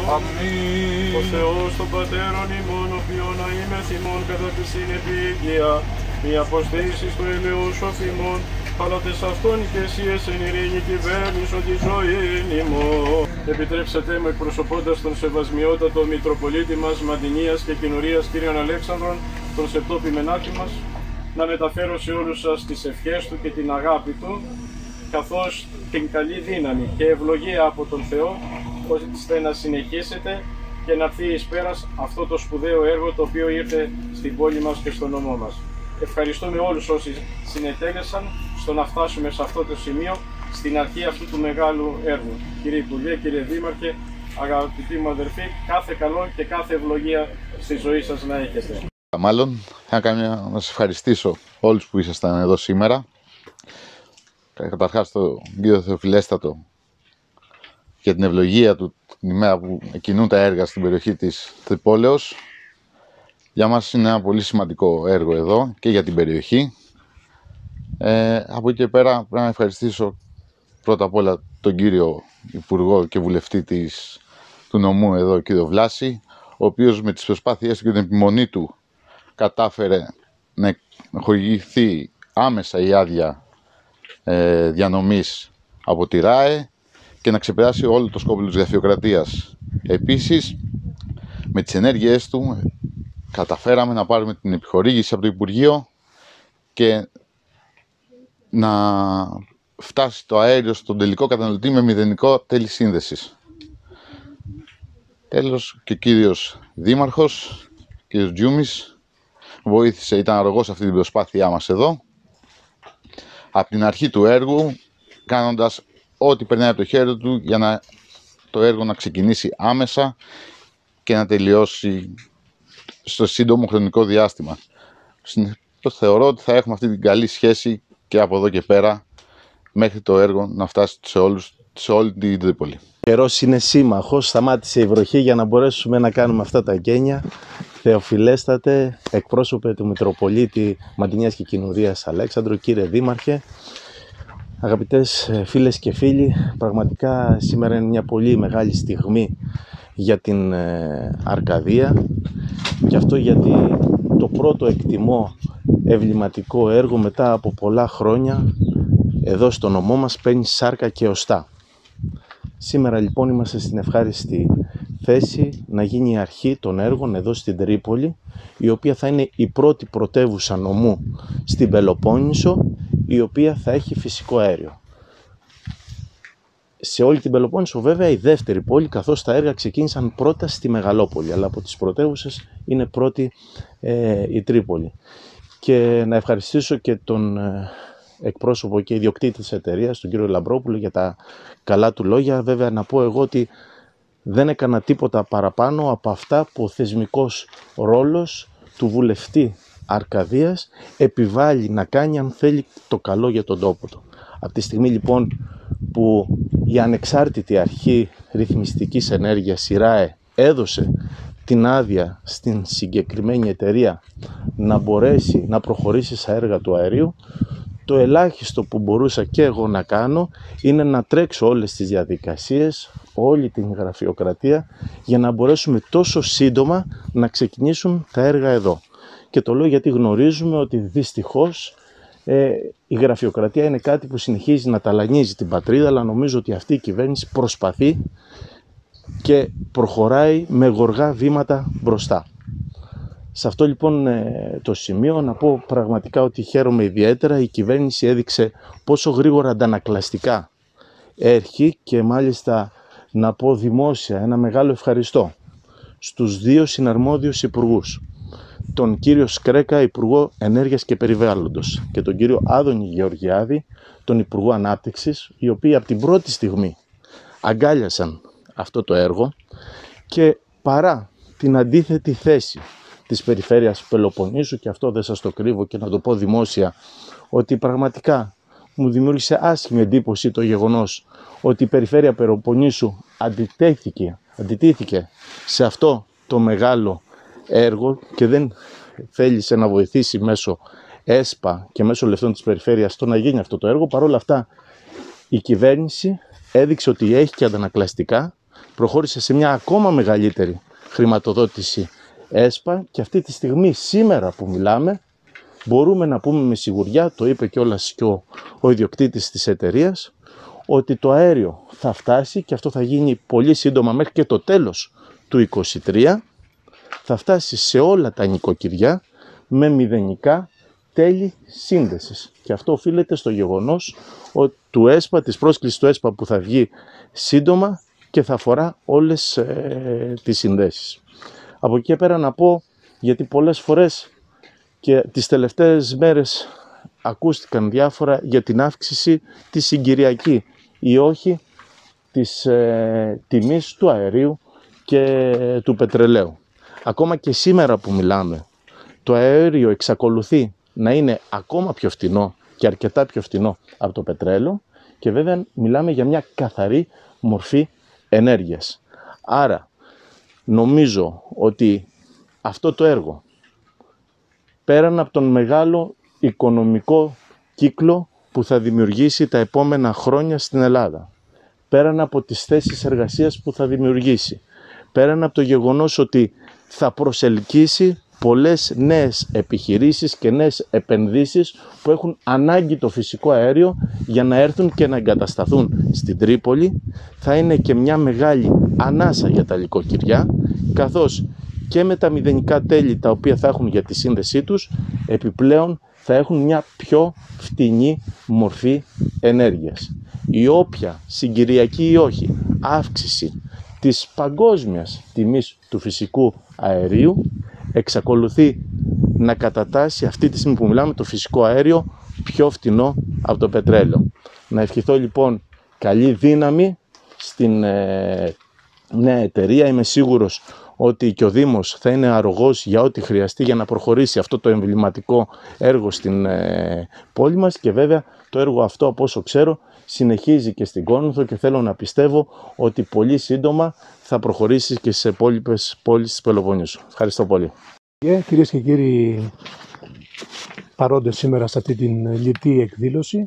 Αμήν. Ο Θεός των Πατέρων ημών, ο οποίον να είμαι θυμών κατά τη συνεπίγεια, η αποστήσεις του ελαιός οφημών, αλλά τες αυτόν και εσύ εν ειρήνη κυβέρνησον τη ζωή ημών. Επιτρέψατε μου, εκπροσωπώντας τον σεβασμιότατο Μητροπολίτη μας Μαντινίας και Κοινορίας Κύριον Αλέξανδρον, τον Σεπτόπη Μενάκη μας, να μεταφέρω σε όλους σας τις ευχές του και την αγάπη του, καθώς την καλή δύναμη και ευλογία από τον Θεό, ώστε να συνεχίσετε και να έρθει εις πέρας αυτό το σπουδαίο έργο το οποίο ήρθε στην πόλη μας και στον νομό μας. Ευχαριστούμε όλους όσοι συνετέλεσαν στο να φτάσουμε σε αυτό το σημείο, στην αρχή αυτού του μεγάλου έργου. Κύριε Υπουργέ, κύριε Δήμαρχε, αγαπητοί μου αδερφοί, κάθε καλό και κάθε ευλογία στη ζωή σας να έχετε. Μάλλον, να σας ευχαριστήσω όλους που ήσασταν εδώ σήμερα. Καταρχάς τον κύριο Θεοφιλέστατο για την ευλογία του την ημέρα που κινούν τα έργα στην περιοχή της Τρυπόλεως. Για μας είναι ένα πολύ σημαντικό έργο εδώ και για την περιοχή. Από εκεί και πέρα πρέπει να ευχαριστήσω πρώτα απ' όλα τον κύριο Υπουργό και Βουλευτή του νομού εδώ, κύριο Βλάση, ο οποίος με τις προσπάθειές του και την επιμονή του κατάφερε να χορηγηθεί άμεσα η άδεια διανομής από τη ΡΑΕ και να ξεπεράσει όλο το σκόπελο της γραφειοκρατίας. Επίσης, με τις ενέργειές του καταφέραμε να πάρουμε την επιχορήγηση από το Υπουργείο και να φτάσει το αέριο στον τελικό καταναλωτή με μηδενικό τέλη σύνδεσης. Τέλος, και ο κύριος Δήμαρχος, κύριος Τζιούμης, βοήθησε, ήταν αρρωγός αυτή την προσπάθειά μας εδώ, από την αρχή του έργου, κάνοντας ό,τι περνάει από το χέρι του για το έργο να ξεκινήσει άμεσα και να τελειώσει στο σύντομο χρονικό διάστημα. Θεωρώ ότι θα έχουμε αυτή την καλή σχέση και από εδώ και πέρα μέχρι το έργο να φτάσει σε όλη την Τρίπολη. Ο καιρός είναι σύμμαχος, σταμάτησε η βροχή για να μπορέσουμε να κάνουμε αυτά τα γένια. Θεοφιλέστατε, εκπρόσωπε του Μητροπολίτη Μαντινίας και Κοινορίας Αλέξανδρου, κύριε Δήμαρχε, αγαπητές φίλες και φίλοι, πραγματικά σήμερα είναι μια πολύ μεγάλη στιγμή για την Αρκαδία, και αυτό γιατί το πρώτο εκτιμώ ευληματικό έργο μετά από πολλά χρόνια εδώ στο νομό μας παίρνει σάρκα και οστά. Σήμερα λοιπόν είμαστε στην ευχάριστη θέση να γίνει η αρχή των έργων εδώ στην Τρίπολη, η οποία θα είναι η πρώτη πρωτεύουσα νομού στην Πελοπόννησο, η οποία θα έχει φυσικό αέριο. Σε όλη την Πελοπόννησο βέβαια η δεύτερη πόλη, καθώς τα έργα ξεκίνησαν πρώτα στη Μεγαλόπολη, αλλά από τις πρωτεύουσες είναι πρώτη η Τρίπολη. Και να ευχαριστήσω και τον εκπρόσωπο και ιδιοκτήτη της εταιρείας, τον κύριο Λαμπρόπουλο, για τα καλά του λόγια. Βέβαια να πω εγώ ότι δεν έκανα τίποτα παραπάνω από αυτά που ο θεσμικός ρόλος του βουλευτή Αρκαδίας επιβάλλει να κάνει αν θέλει το καλό για τον τόπο του. Από τη στιγμή λοιπόν που η ανεξάρτητη αρχή ρυθμιστικής ενέργειας, η ΡΑΕ, έδωσε την άδεια στην συγκεκριμένη εταιρεία να μπορέσει να προχωρήσει σε έργα του αερίου, το ελάχιστο που μπορούσα και εγώ να κάνω είναι να τρέξω όλες τις διαδικασίες, όλη την γραφειοκρατία, για να μπορέσουμε τόσο σύντομα να ξεκινήσουν τα έργα εδώ. Και το λέω γιατί γνωρίζουμε ότι δυστυχώς η γραφειοκρατία είναι κάτι που συνεχίζει να ταλανίζει την πατρίδα, αλλά νομίζω ότι αυτή η κυβέρνηση προσπαθεί και προχωράει με γοργά βήματα μπροστά. Σε αυτό λοιπόν το σημείο να πω πραγματικά ότι χαίρομαι ιδιαίτερα. Η κυβέρνηση έδειξε πόσο γρήγορα αντανακλαστικά έρχει, και μάλιστα να πω δημόσια ένα μεγάλο ευχαριστώ στους δύο συναρμόδιους υπουργούς, τον κύριο Σκρέκα, Υπουργό Ενέργειας και Περιβάλλοντος, και τον κύριο Άδωνη Γεωργιάδη, τον Υπουργό Ανάπτυξης, οι οποίοι από την πρώτη στιγμή αγκάλιασαν αυτό το έργο, και παρά την αντίθετη θέση της περιφέρειας Πελοποννήσου, και αυτό δεν σας το κρύβω και να το πω δημόσια, ότι πραγματικά μου δημιούργησε άσχημη εντύπωση το γεγονός ότι η περιφέρεια Πελοποννήσου αντιτίθηκε σε αυτό το μεγάλο έργο και δεν θέλησε να βοηθήσει μέσω ΕΣΠΑ και μέσω λεφτών της περιφέρειας στο να γίνει αυτό το έργο. Παρ' όλα αυτά η κυβέρνηση έδειξε ότι έχει και αντανακλαστικά προχώρησε σε μια ακόμα μεγαλύτερη χρηματοδότηση ΕΣΠΑ και αυτή τη στιγμή, σήμερα που μιλάμε, μπορούμε να πούμε με σιγουριά, το είπε κιόλας και ο ιδιοκτήτης της εταιρείας, ότι το αέριο θα φτάσει, και αυτό θα γίνει πολύ σύντομα μέχρι και το τέλος του 2023, θα φτάσει σε όλα τα νοικοκυριά με μηδενικά τέλη σύνδεσης. Και αυτό οφείλεται στο γεγονός ότι της πρόσκλησης του ΕΣΠΑ που θα βγει σύντομα και θα αφορά όλες τις συνδέσεις. Από εκεί και πέρα να πω, γιατί πολλές φορές και τις τελευταίες μέρες ακούστηκαν διάφορα για την αύξηση τη συγκυριακή ή όχι της τιμής του αερίου και του πετρελαίου. Ακόμα και σήμερα που μιλάμε, το αέριο εξακολουθεί να είναι ακόμα πιο φτηνό και αρκετά πιο φτηνό από το πετρέλαιο και βέβαια μιλάμε για μια καθαρή μορφή ενέργειας. Άρα νομίζω ότι αυτό το έργο, πέραν από τον μεγάλο οικονομικό κύκλο που θα δημιουργήσει τα επόμενα χρόνια στην Ελλάδα, πέραν από τις θέσεις εργασίας που θα δημιουργήσει, πέραν από το γεγονός ότι θα προσελκύσει πολλές νέες επιχειρήσεις και νέες επενδύσεις που έχουν ανάγκη το φυσικό αέριο για να έρθουν και να εγκατασταθούν στην Τρίπολη, θα είναι και μια μεγάλη ανάσα για τα νοικοκυριά, καθώς και με τα μηδενικά τέλη τα οποία θα έχουν για τη σύνδεσή τους, επιπλέον θα έχουν μια πιο φτηνή μορφή ενέργειας. Η όποια συγκυριακή ή όχι αύξηση της παγκόσμιας τιμής του φυσικού αερίου εξακολουθεί να κατατάσσει αυτή τη στιγμή που μιλάμε το φυσικό αέριο πιο φτηνό από το πετρέλαιο. Να ευχηθώ λοιπόν καλή δύναμη στην νέα εταιρεία. Είμαι σίγουρος ότι και ο Δήμος θα είναι αρρωγός για ό,τι χρειαστεί για να προχωρήσει αυτό το εμβληματικό έργο στην πόλη μας και βέβαια το έργο αυτό, από όσο ξέρω, συνεχίζει και στην Κόνηθο και θέλω να πιστεύω ότι πολύ σύντομα θα προχωρήσει και στις υπόλοιπες πόλεις της Πελοποννήσου. Ευχαριστώ πολύ. Κυρίες και κύριοι παρόντες σήμερα σε αυτή την λιτή εκδήλωση,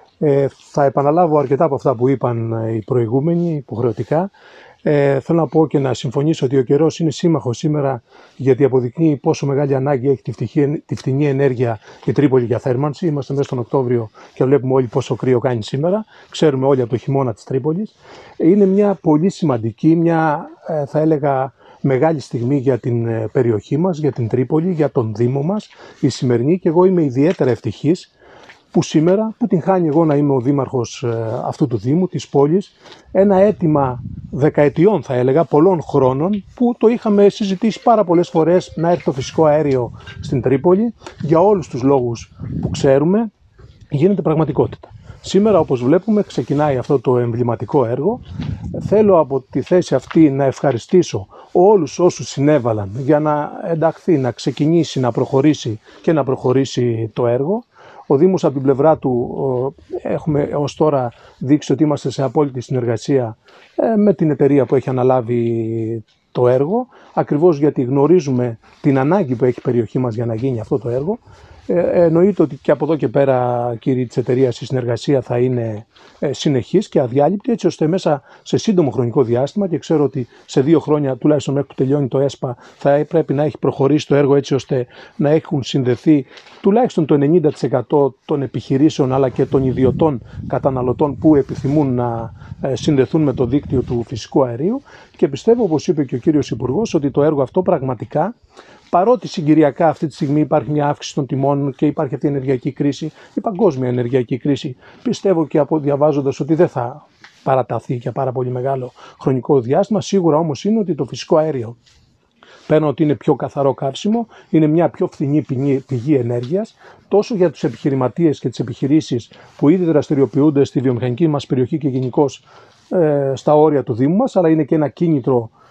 θα επαναλάβω αρκετά από αυτά που είπαν οι προηγούμενοι υποχρεωτικά. Θέλω να πω και να συμφωνήσω ότι ο καιρός είναι σύμμαχος σήμερα, γιατί αποδεικνύει πόσο μεγάλη ανάγκη έχει τη φτηνή ενέργεια η Τρίπολη για θέρμανση. Είμαστε μέσα στον Οκτώβριο και βλέπουμε όλοι πόσο κρύο κάνει σήμερα. Ξέρουμε όλοι από το χειμώνα της Τρίπολης. Είναι μια πολύ σημαντική, μια θα έλεγα μεγάλη στιγμή για την περιοχή μας, για την Τρίπολη, για τον Δήμο μας, η σημερινή, και εγώ είμαι ιδιαίτερα ευτυχής που σήμερα, που την χάνει εγώ να είμαι ο δήμαρχος αυτού του Δήμου, της πόλης, ένα αίτημα δεκαετιών θα έλεγα, πολλών χρόνων, που το είχαμε συζητήσει πάρα πολλές φορές να έρθει το φυσικό αέριο στην Τρίπολη, για όλους τους λόγους που ξέρουμε, γίνεται πραγματικότητα. Σήμερα, όπως βλέπουμε, ξεκινάει αυτό το εμβληματικό έργο. Θέλω από τη θέση αυτή να ευχαριστήσω όλους όσους συνέβαλαν για να ενταχθεί, να ξεκινήσει, να προχωρήσει και να προχωρήσει το έργο. Ο Δήμος από την πλευρά του έχουμε ως τώρα δείξει ότι είμαστε σε απόλυτη συνεργασία με την εταιρεία που έχει αναλάβει το έργο, ακριβώς γιατί γνωρίζουμε την ανάγκη που έχει η περιοχή μας για να γίνει αυτό το έργο. Εννοείται ότι και από εδώ και πέρα, κύριοι της εταιρείας, η συνεργασία θα είναι συνεχής και αδιάλειπτη, έτσι ώστε μέσα σε σύντομο χρονικό διάστημα, και ξέρω ότι σε 2 χρόνια τουλάχιστον μέχρι που τελειώνει το ΕΣΠΑ θα πρέπει να έχει προχωρήσει το έργο, έτσι ώστε να έχουν συνδεθεί τουλάχιστον το 90% των επιχειρήσεων αλλά και των ιδιωτών καταναλωτών που επιθυμούν να συνδεθούν με το δίκτυο του φυσικού αερίου, και πιστεύω, όπως είπε και ο κύριος Υπουργός, ότι το έργο αυτό πραγματικά, παρότι συγκυριακά αυτή τη στιγμή υπάρχει μια αύξηση των τιμών και υπάρχει αυτή η ενεργειακή κρίση, η παγκόσμια ενεργειακή κρίση, πιστεύω και διαβάζοντας ότι δεν θα παραταθεί για πάρα πολύ μεγάλο χρονικό διάστημα. Σίγουρα όμως είναι ότι το φυσικό αέριο, πέραν ότι είναι πιο καθαρό καύσιμο, είναι μια πιο φθηνή πηγή ενέργειας, τόσο για τους επιχειρηματίες και τις επιχειρήσεις που ήδη δραστηριοποιούνται στη βιομηχανική μας περιοχή και γενικώς στα όρια του Δήμου μας, αλλά είναι και ένα κίνητρο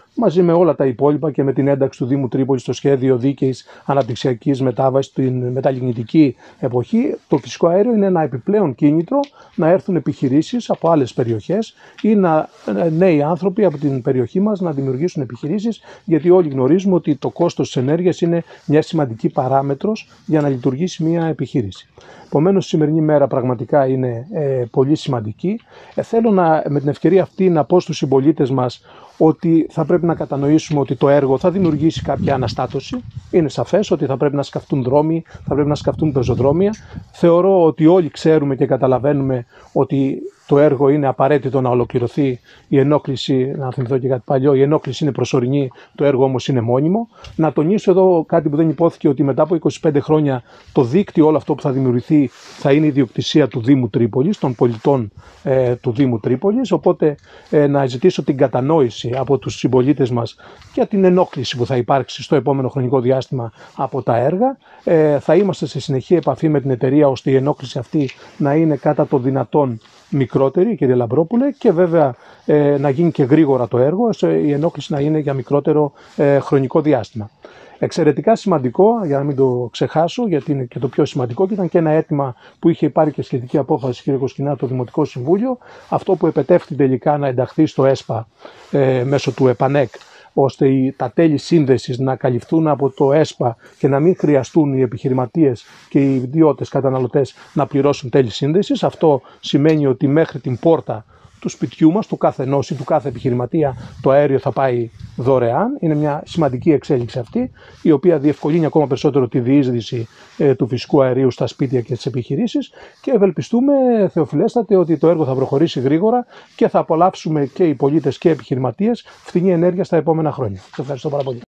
μαζί με όλα τα υπόλοιπα και με την ένταξη του Δήμου Τρίπολης στο σχέδιο δίκαιης αναπτυξιακής μετάβασης στην μεταλλιγνητική εποχή, το φυσικό αέριο είναι ένα επιπλέον κίνητρο να έρθουν επιχειρήσεις από άλλες περιοχές ή νέοι άνθρωποι από την περιοχή μας να δημιουργήσουν επιχειρήσεις, γιατί όλοι γνωρίζουμε ότι το κόστος της ενέργειας είναι μια σημαντική παράμετρος για να λειτουργήσει μια επιχείρηση. Επομένως, η σημερινή μέρα πραγματικά είναι πολύ σημαντική. Θέλω με την ευκαιρία αυτή να πω στους συμπολίτες μας ότι θα πρέπει να κατανοήσουμε ότι το έργο θα δημιουργήσει κάποια αναστάτωση. Είναι σαφές ότι θα πρέπει να σκαφτούν δρόμοι, θα πρέπει να σκαφτούν πεζοδρόμια. Θεωρώ ότι όλοι ξέρουμε και καταλαβαίνουμε ότι το έργο είναι απαραίτητο να ολοκληρωθεί. Η ενόχληση, να θυμηθώ και κάτι παλιό, η ενόχληση είναι προσωρινή, το έργο όμως είναι μόνιμο. Να τονίσω εδώ κάτι που δεν υπόθηκε, ότι μετά από 25 χρόνια το δίκτυο όλο αυτό που θα δημιουργηθεί θα είναι ιδιοκτησία του Δήμου Τρίπολης, των πολιτών του Δήμου Τρίπολης. Οπότε να ζητήσω την κατανόηση από τους συμπολίτες μας για την ενόχληση που θα υπάρξει στο επόμενο χρονικό διάστημα από τα έργα. Θα είμαστε σε συνεχή επαφή με την εταιρεία ώστε η ενόχληση αυτή να είναι κατά το δυνατόν μικρότερη, κύριε Λαμπρόπουλε, και βέβαια να γίνει και γρήγορα το έργο, η ενόχληση να είναι για μικρότερο χρονικό διάστημα. Εξαιρετικά σημαντικό, για να μην το ξεχάσω, γιατί είναι και το πιο σημαντικό, και ήταν και ένα αίτημα που είχε πάρει και σχετική απόφαση, κύριε Κοσκινά, το Δημοτικό Συμβούλιο, αυτό που επετεύχθη τελικά να ενταχθεί στο ΕΣΠΑ μέσω του ΕΠΑΝΕΚ, ώστε τα τέλη σύνδεσης να καλυφθούν από το ΕΣΠΑ και να μην χρειαστούν οι επιχειρηματίες και οι ιδιώτες καταναλωτές να πληρώσουν τέλη σύνδεσης. Αυτό σημαίνει ότι μέχρι την πόρτα του σπιτιού μας, του κάθε ενός ή του κάθε επιχειρηματία, το αέριο θα πάει δωρεάν. Είναι μια σημαντική εξέλιξη αυτή, η οποία διευκολύνει ακόμα περισσότερο τη διείσδυση του φυσικού αερίου στα σπίτια και στις επιχειρήσεις, και ευελπιστούμε, Θεοφιλέστατε, ότι το έργο θα προχωρήσει γρήγορα και θα απολαύσουμε και οι πολίτες και οι επιχειρηματίες φθηνή ενέργεια στα επόμενα χρόνια. Σας ευχαριστώ πάρα πολύ.